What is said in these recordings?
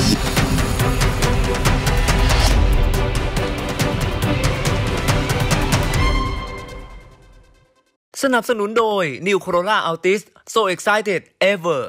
สนับสนุนโดย New Corolla Altis So Excited Ever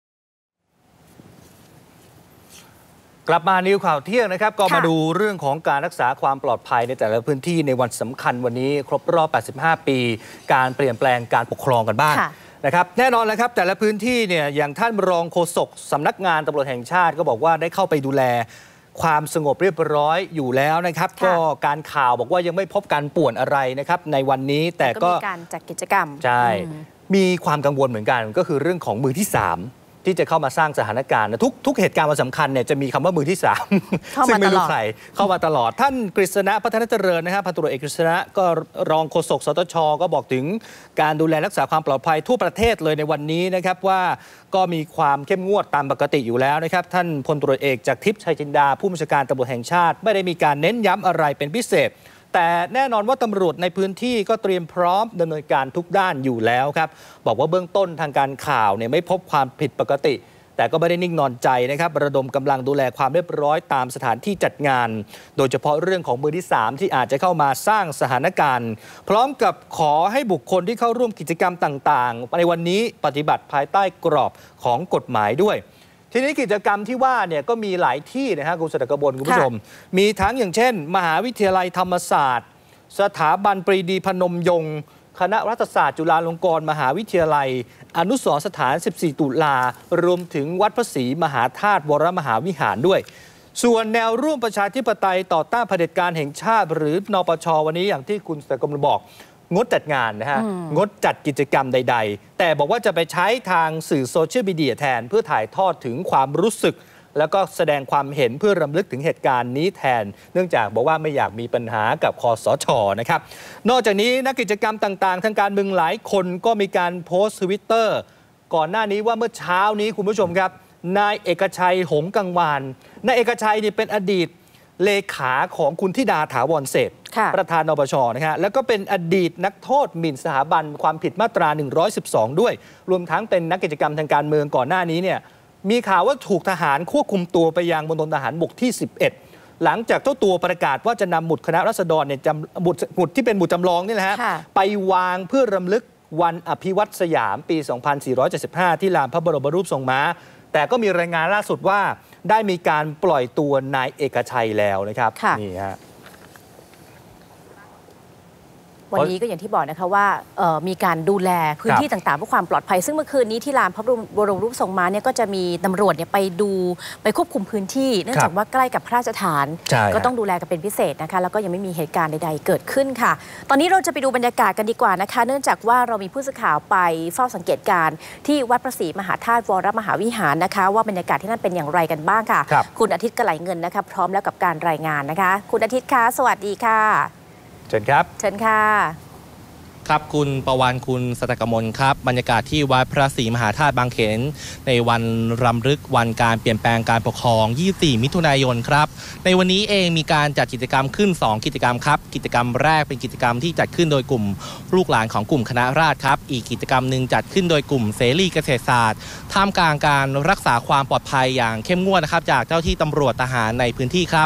กลับมานิวข่าวเที่ยงนะครับก็มาดูเรื่องของการรักษาความปลอดภัยในแต่ละพื้นที่ในวันสำคัญวันนี้ครบรอบ 85 ปีการเปลี่ยนแปลงการปกครองกันบ้างนะครับแน่นอนแล้วครับแต่ละพื้นที่เนี่ยอย่างท่านรองโฆษกสำนักงานตำรวจแห่งชาติก็บอกว่าได้เข้าไปดูแลความสงบเรียบร้อยอยู่แล้วนะครับก็การข่าวบอกว่ายังไม่พบการป่วนอะไรนะครับในวันนี้แต่ก็มีการจัดกิจกรรมใช่มีความกังวลเหมือนกันก็คือเรื่องของมือที่3ที่จะเข้ามาสร้างสถานการณ์ทุกเหตุการณ์วันสำคัญเนี่ยจะมีคำว่ามือที่3ซึ่งไม่รู้ใครเข้ามาตลอดท่านกฤษณะพัฒนเจริญนะครับพันตำรวจเอกกฤษณะก็รองโฆษกสตช.ก็บอกถึงการดูแลรักษาความปลอดภัยทั่วประเทศเลยในวันนี้นะครับว่าก็มีความเข้มงวดตามปกติอยู่แล้วนะครับท่านพลตำรวจเอกจากทิพย์ชัยจินดาผู้บัญชาการตำรวจแห่งชาติไม่ได้มีการเน้นย้ำอะไรเป็นพิเศษแต่แน่นอนว่าตำรวจในพื้นที่ก็เตรียมพร้อมดำเนินการทุกด้านอยู่แล้วครับบอกว่าเบื้องต้นทางการข่าวเนี่ยไม่พบความผิดปกติแต่ก็ไม่ได้นิ่งนอนใจนะครับระดมกำลังดูแลความเรียบร้อยตามสถานที่จัดงานโดยเฉพาะเรื่องของมือที่3ที่อาจจะเข้ามาสร้างสถานการณ์พร้อมกับขอให้บุคคลที่เข้าร่วมกิจกรรมต่างๆในวันนี้ปฏิบัติภายใต้กรอบของกฎหมายด้วยทีนี้กิจกรรมที่ว่าเนี่ยก็มีหลายที่นะฮะคุณสดักบลคุณผู้ชมมีทั้งอย่างเช่นมหาวิทยาลัยธรรมศาสตร์สถาบันปรีดีพนมยงค์คณะรัฐศาสตร์จุฬาลงกรณ์มหาวิทยาลัยอนุสรณ์สถาน14ตุลารวมถึงวัดพระศรีมหาธาตุวรมหาวิหารด้วยส่วนแนวร่วมประชาธิปไตยต่อต้านเผด็จการแห่งชาติหรือนปช.วันนี้อย่างที่คุณสกมลบอกงดจัดงานนะฮะงดจัดกิจกรรมใดๆแต่บอกว่าจะไปใช้ทางสื่อโซเชียลมีเดียแทนเพื่อถ่ายทอดถึงความรู้สึกแล้วก็แสดงความเห็นเพื่อรำลึกถึงเหตุการณ์นี้แทนเนื่องจากบอกว่าไม่อยากมีปัญหากับคสช.นะครับนอกจากนี้นักกิจกรรมต่างๆทางการเมืองหลายคนก็มีการโพสต์ทวิตเตอร์ก่อนหน้านี้ว่าเมื่อเช้านี้คุณผู้ชมครับนายเอกชัยหงส์กังวานนายเอกชัยนี่เป็นอดีตเลขาของคุณธิดาถาวรเศรษฐ์ประธานนปช.นะฮะแล้วก็เป็นอดีตนักโทษหมิ่นสถาบันความผิดมาตรา112ด้วยรวมทั้งเป็นนักกิจกรรมทางการเมืองก่อนหน้านี้เนี่ยมีข่าวว่าถูกทหารควบคุมตัวไปยังมณฑลทหารบกที่11หลังจากเจ้าตัวประกาศว่าจะนำหมุดคณะราษฎรเนี่ยหมุดที่เป็นหมุดจำลองนี่แหละฮะไปวางเพื่อรำลึกวันอภิวัตสยามปี 2475 ที่ลานพระบรมรูปทรงม้าแต่ก็มีรายงานล่าสุดว่าได้มีการปล่อยตัวนายเอกชัยแล้วนะครับนี่ฮะวันนี้ก็อย่างที่บอกนะคะว่ามีการดูแลพื้นที่ต่างๆเพื่อความปลอดภัยซึ่งเมื่อคืนนี้ที่ลานพระบรมรูปทรงม้าเนี่ยก็จะมีตำรวจเนี่ยไปควบคุมพื้นที่เนื่องจากว่าใกล้กับพระราชฐานก็ต้องดูแลกันเป็นพิเศษนะคะแล้วก็ยังไม่มีเหตุการณ์ใดๆเกิดขึ้นค่ะตอนนี้เราจะไปดูบรรยากาศกันดีกว่านะคะเนื่องจากว่าเรามีผู้สื่อข่าวไปเฝ้าสังเกตการณ์ที่วัดพระศรีมหาธาตุวรมหาวิหารนะคะว่าบรรยากาศที่นั่นเป็นอย่างไรกันบ้างค่ะคุณอาทิตย์กระไหลเงินนะคะพร้อมแล้วกับการรายงานนะคะคุณอาทิตย์คะสวัสดีค่ะเชิญครับเชิญค่ะครับคุณประวันคุณสตกมลครับบรรยากาศที่วัดพระศรีมหาธาตุบางเขนในวันรำลึกวันการเปลี่ยนแปลงการปกครอง24มิถุนายนครับในวันนี้เองมีการจัดกิจกรรมขึ้น2กิจกรรมครับกิจกรรมแรกเป็นกิจกรรมที่จัดขึ้นโดยกลุ่มลูกหลานของกลุ่มคณะราษฎรครับอีกกิจกรรมหนึ่งจัดขึ้นโดยกลุ่มเสรีเกษตรศาสตร์ท่ามกลางการรักษาความปลอดภัยอย่างเข้มงวดนะครับจากเจ้าที่ตำรวจทหารในพื้นที่ครับ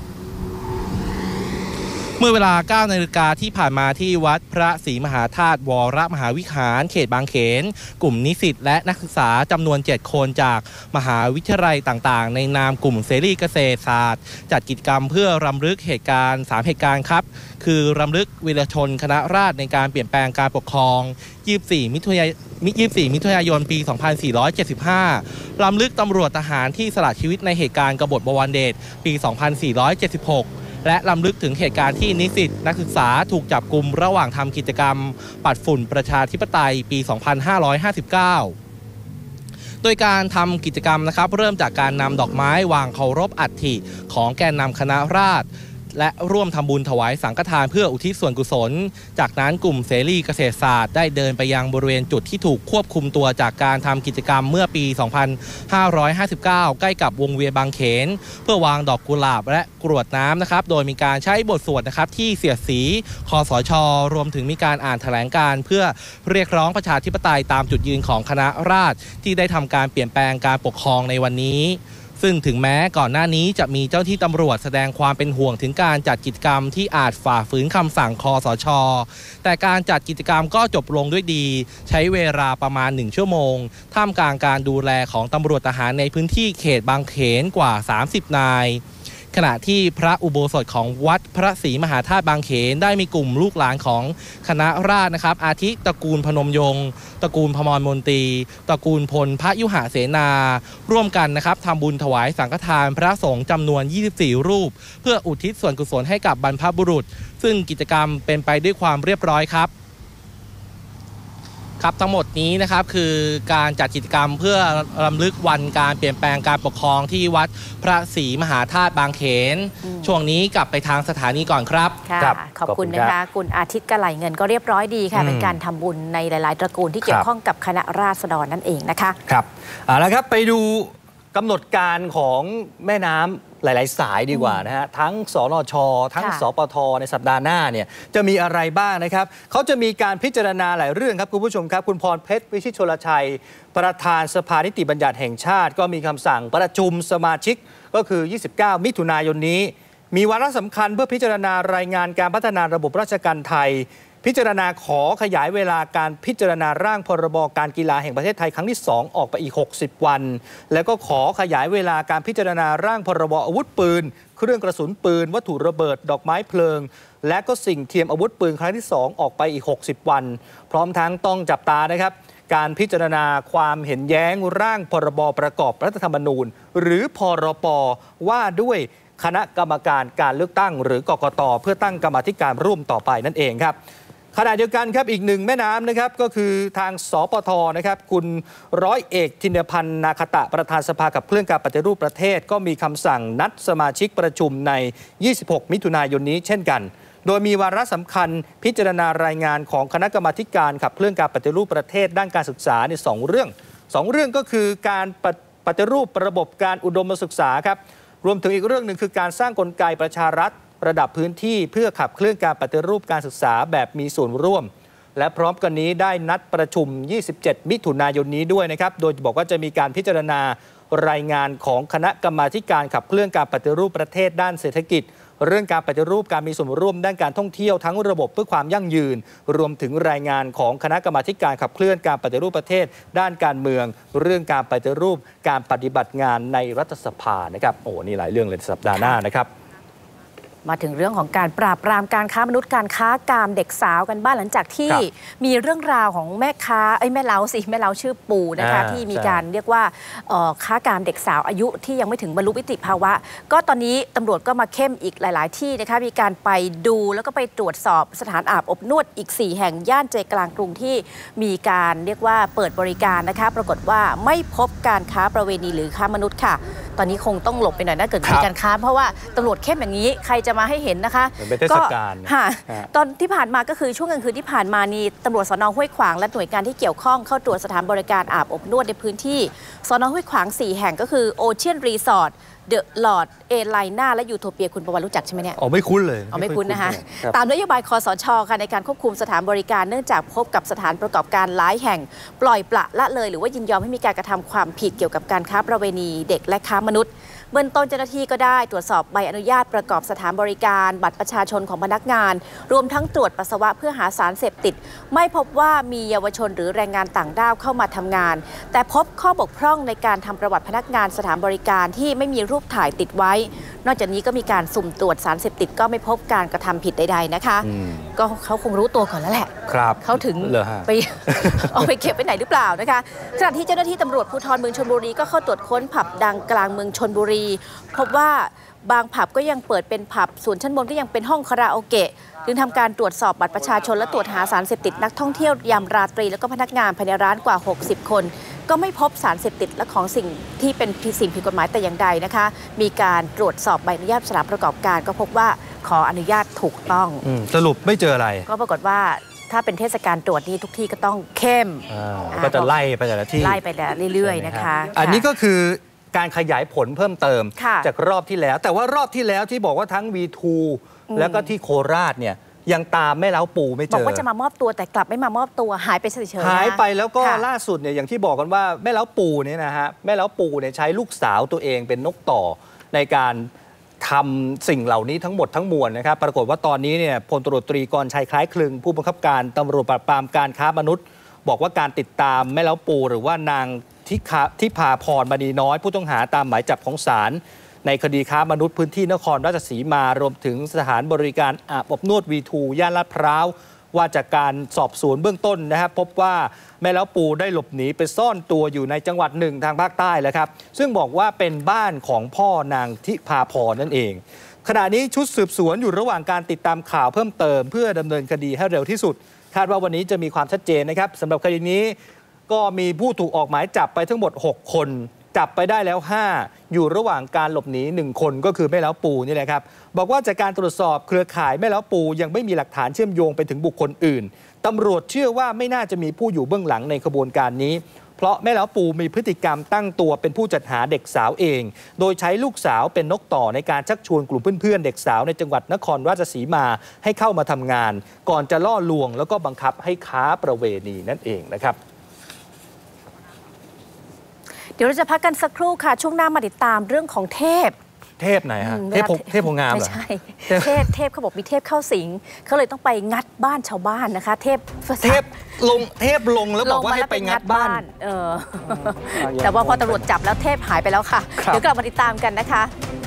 เมื่อเวลา 9 นาฬิกาที่ผ่านมาที่วัดพระศรีมหาธาตุวรมหาวิหารเขตบางเขนกลุ่มนิสิตและนักศึกษาจำนวน7คนจากมหาวิทยาลัยต่างๆในนามกลุ่มเสรีเกษตรศาสตร์จัดกิจกรรมเพื่อรำลึกเหตุการณ์3เหตุการณ์ครับคือรำลึกวีรชนคณะราษฎรในการเปลี่ยนแปลงการปกครอง24 มิถุนายนปี 2475รำลึกตำรวจทหารที่สละชีวิตในเหตุการณ์กบฏบวรเดชปี 2476และรำลึกถึงเหตุการณ์ที่นิสิตนักศึกษาถูกจับกุมระหว่างทำกิจกรรมปัดฝุ่นประชาธิปไตยปี 2559 โดยการทำกิจกรรมนะครับเริ่มจากการนำดอกไม้วางเคารพอัฐิของแกนนำคณะราษฎรและร่วมทำบุญถวายสังฆทานเพื่ออุทิศส่วนกุศลจากนั้นกลุ่มเสรีเกษตรศาสตร์ได้เดินไปยังบริเวณจุดที่ถูกควบคุมตัวจากการทำกิจกรรมเมื่อปี 2559 ใกล้กับวงเวียนบางเขนเพื่อวางดอกกุหลาบและกรวดน้ำนะครับโดยมีการใช้บทสวดนะครับที่เสียดสีคสช.รวมถึงมีการอ่านแถลงการเพื่อเรียกร้องประชาธิปไตยตามจุดยืนของคณะราษฎรที่ได้ทำการเปลี่ยนแปลงการปกครองในวันนี้ซึ่งถึงแม้ก่อนหน้านี้จะมีเจ้าที่ตำรวจแสดงความเป็นห่วงถึงการจัดกิจกรรมที่อาจฝ่าฝืนคำสั่งคสช.แต่การจัดกิจกรรมก็จบลงด้วยดีใช้เวลาประมาณ1 ชั่วโมงท่ามกลางการดูแลของตำรวจทหารในพื้นที่เขตบางเขนกว่า30 นายขณะที่พระอุโบสถของวัดพระศรีมหาธาตุบางเขนได้มีกลุ่มลูกหลานของคณะราษฎรนะครับอาทิตระกูลพนมยงค์ตระกูลพมรมนตรีตระกูลพลพระยุหเสนาร่วมกันนะครับทำบุญถวายสังฆทานพระสงฆ์จำนวน24 รูปเพื่ออุทิศส่วนกุศลให้กับบรรพบุรุษซึ่งกิจกรรมเป็นไปด้วยความเรียบร้อยครับทั้งหมดนี้นะครับคือการจัดกิจกรรมเพื่อรำลึกวันการเปลี่ยนแปลงการปกครองที่วัดพระศรีมหาธาตุบางเขนช่วงนี้กลับไปทางสถานีก่อนครับค่ะขอบคุณนะคะคุณอาทิตย์กระไหลเงินก็เรียบร้อยดีค่ะเป็นการทำบุญในหลายๆตระกูลที่เกี่ยวข้องกับคณะราษฎรนั่นเองนะคะครับแล้วครับไปดูกำหนดการของแม่น้ำหลายๆสายดีกว่านะฮะทั้งสนช.ทั้งสปท.ในสัปดาห์หน้าเนี่ยจะมีอะไรบ้างนะครับเขาจะมีการพิจารณาหลายเรื่องครับคุณผู้ชมครับคุณพรเพชรวิชิตชลชัยประธานสภานิติบัญญัติแห่งชาติก็มีคำสั่งประชุมสมาชิกก็คือ29 มิถุนายนนี้มีวาระสำคัญเพื่อพิจารณารายงานการพัฒนาระบบราชการไทยพิจารณาขอขยายเวลาการพิจารณาร่างพรบการกีฬาแห่งประเทศไทยครั้งที่2ออกไปอีก60 วันแล้วก็ขอขยายเวลาการพิจารณาร่างพรบอาวุธปืนเครื่องกระสุนปืนวัตถุระเบิดดอกไม้เพลิงและก็สิ่งเทียมอาวุธปืนครั้งที่2ออกไปอีก60 วันพร้อมทั้งต้องจับตานะครับการพิจารณาความเห็นแย้งร่างพรบประกอบรัฐธรรมนูญหรือพรป.ว่าด้วยคณะกรรมการการเลือกตั้งหรือกกต.เพื่อตั้งกรรมาธิการร่วมต่อไปนั่นเองครับขณะเดียวกันครับอีกหนึ่งแม่น้ำนะครับก็คือทางสปท.นะครับคุณร้อยเอกธินพันธ์นาคตะประธานสภาขับเคลื่อนการปฏิรูปประเทศก็มีคำสั่งนัดสมาชิกประชุมใน26 มิถุนายนนี้เช่นกันโดยมีวาระสำคัญพิจารณารายงานของคณะกรรมาการขับเคลื่อนการปฏิรูปประเทศด้านการศึกษาใน2 เรื่องก็คือการปฏิรูประบบการอุดมศึกษาครับรวมถึงอีกเรื่องหนึ่งคือการสร้างกลไกประชารัฐระดับพื้นที่เพื่อขับเคลื่อนการปฏิรูปการศึกษาแบบมีส่วนร่วมและพร้อมกันนี้ได้นัดประชุม27 มิถุนายนนี้ด้วยนะครับโดยบอกว่าจะมีการพิจารณารายงานของคณะกรรมาการขับเคลื่อนการปฏิรูปประเทศด้านเศรษฐกิจเรื่องการปฏิรูปการมีส่วนร่วมด้านการท่องเที่ยวทั้งระบบเพื่อความยั่งยืนรวมถึงรายงานของคณะกรรมาการขับเคลื่อนการปฏิรูปประเทศด้านการเมืองเรื่องการปฏิรูปการปฏิบัติงานในรัฐสภานะครับโอ้นี่หลายเรื่องเลยสัปดาห์หน้านะครับมาถึงเรื่องของการปราบปรามการค้ามนุษย์การค้ากามเด็กสาวกันบ้างหลังจากที่มีเรื่องราวของแม่เล้าชื่อปูนะคะที่มีการเรียกว่าค้ากามเด็กสาวอายุที่ยังไม่ถึงบรรลุนิติภาวะก็ตอนนี้ตำรวจก็มาเข้มอีกหลายๆที่นะคะมีการไปดูแล้วก็ไปตรวจสอบสถานอาบอบนวดอีก4 แห่งย่านใจกลางกรุงที่มีการเรียกว่าเปิดบริการนะคะปรากฏว่าไม่พบการค้าประเวณีหรือค้ามนุษย์ค่ะตอนนี้คงต้องหลบไปหน่อยนะเกิดมีการค้าเพราะว่าตำรวจเข้มอย่างนี้ใครจะมาให้เห็นนะคะก็ตอนที่ผ่านมาก็คือช่วงกลางคืนที่ผ่านมานี่ตำรวจสน.ห้วยขวางและหน่วยงานที่เกี่ยวข้องเข้าตรวจสถานบริการอาบอบนวดในพื้นที่สน.ห้วยขวาง4 แห่งก็คือโอเชียนรีสอร์ทเดอะลอร์ดเอไลน่าและยูโทเปียคุณประวัติรู้จักใช่ไหมเนี่ยไม่คุ้นเลยไม่คุ้นนะคะตามนโยบายคสช.ค่ะในการควบคุมสถานบริการเนื่องจากพบกับสถานประกอบการหลายแห่งปล่อยปละละเลยหรือว่ายินยอมให้มีการกระทำความผิดเกี่ยวกับการค้าประเวณีเด็กและค้ามนุษย์เบื้องต้นเจ้าหน้าที่ก็ได้ตรวจสอบใบอนุญาตประกอบสถานบริการบัตรประชาชนของพนักงานรวมทั้งตรวจปัสสาวะเพื่อหาสารเสพติดไม่พบว่ามีเยาวชนหรือแรงงานต่างด้าวเข้ามาทำงานแต่พบข้อบกพร่องในการทำประวัติพนักงานสถานบริการที่ไม่มีรูปถ่ายติดไว้นอกจากนี้ก็มีการสุ่มตรวจสารเสพติดก็ไม่พบการกระทำผิดใดๆนะคะก็เขาคงรู้ตัวก่อนแล้วแหละเขาถึงไปเอาไปเก็บไว้ไหนหรือเปล่านะคะขณะที่เจ้าหน้าที่ตำรวจภูธรเมืองชลบุรีก็เข้าตรวจค้นผับดังกลางเมืองชลบุรีพบว่าบางผับก็ยังเปิดเป็นผับส่วนชั้นบนก็ยังเป็นห้องคาราโอเกะจึงทำการตรวจสอบบัตรประชาชนและตรวจหาสารเสพติดนักท่องเที่ยวยามราตรีแล้วก็พนักงานภายในร้านกว่า60 คนก็ไม่พบสารเสพติดและของสิ่งที่เป็นสิ่งผิดกฎหมายแต่อย่างใดนะคะมีการตรวจสอบใบอนุญาตสถานประกอบการก็พบว่าขออนุญาตถูกต้องสรุปไม่เจออะไรก็ปรากฏว่าถ้าเป็นเทศกาลตรวจนี่ทุกที่ก็ต้องเข้มก็จะไล่ไปแต่ละที่ไล่ไปเรื่อยๆนะคะอันนี้ก็คือการขยายผลเพิ่มเติมจากรอบที่แล้วแต่ว่ารอบที่แล้วที่บอกว่าทั้ง V2 แล้วก็ที่โคราชเนี่ยยังตามแม่เล้าปูไม่เจอบอกว่าจะมามอบตัวแต่กลับไม่มามอบตัวหายไปเฉยๆหายไปแล้วก็ค่ะล่าสุดเนี่ยอย่างที่บอกกันว่าแม่เล้าปูเนี่ยนะฮะแม่เล้าปูเนี่ยใช้ลูกสาวตัวเองเป็นนกต่อในการทำสิ่งเหล่านี้ทั้งหมดทั้งมวลนะครับปรากฏว่าตอนนี้เนี่ยพลตำรวจตรีกรชัยคล้ายคลึงผู้บังคับการตำรวจปราบปรามการค้ามนุษย์ บอกว่าการติดตามแม่เล้าปูหรือว่านางทิพาพรมณีน้อยผู้ต้องหาตามหมายจับของศาลในคดีค้ามนุษย์พื้นที่นครราชสีมารวมถึงสถานบริการอาบอบนวดV2ย่านลาดพร้าวว่าจากการสอบสวนเบื้องต้นนะครับพบว่าแม่เล้าปูได้หลบหนีไปซ่อนตัวอยู่ในจังหวัดหนึ่งทางภาคใต้แล้วครับซึ่งบอกว่าเป็นบ้านของพ่อนางทิพาพรนั่นเองขณะนี้ชุดสืบสวนอยู่ระหว่างการติดตามข่าวเพิ่มเติมเพื่อดำเนินคดีให้เร็วที่สุดคาดว่าวันนี้จะมีความชัดเจนนะครับสำหรับคดีนี้ก็มีผู้ถูกออกหมายจับไปทั้งหมด6คนจับไปได้แล้ว5อยู่ระหว่างการหลบหนี1คนก็คือแม่เล้าปูนี่แหละครับบอกว่าจากการตรวจสอบเครือข่ายแม่เล้าปูยังไม่มีหลักฐานเชื่อมโยงไปถึงบุคคลอื่นตำรวจเชื่อว่าไม่น่าจะมีผู้อยู่เบื้องหลังในขบวนการนี้เพราะแม่เล้าปูมีพฤติกรรมตั้งตัวเป็นผู้จัดหาเด็กสาวเองโดยใช้ลูกสาวเป็นนกต่อในการชักชวนกลุ่มเพื่อนๆเด็กสาวในจังหวัดนครราชสีมาให้เข้ามาทำงานก่อนจะล่อลวงแล้วก็บังคับให้ค้าประเวณีนั่นเองนะครับเดี๋ยวเราจะพักกันสักครู่ค่ะช่วงหน้ามาติดตามเรื่องของเทพไหนฮะเทพโพงามเหรอไม่ใช่เทพเขาบอกมีเทพเข้าสิงเขาเลยต้องไปงัดบ้านชาวบ้านนะคะเทพลงแล้วบอกว่าให้ไปงัดบ้านแต่ว่าพอตำรวจจับแล้วเทพหายไปแล้วค่ะเดี๋ยวกลับมาติดตามกันนะคะ